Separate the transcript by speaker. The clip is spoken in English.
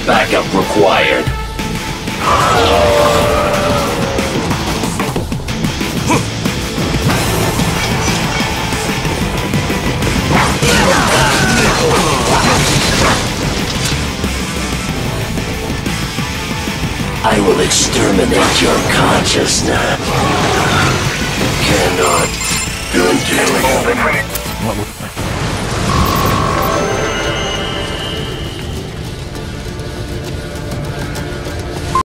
Speaker 1: Backup required. I will exterminate your consciousness. Cannot continue.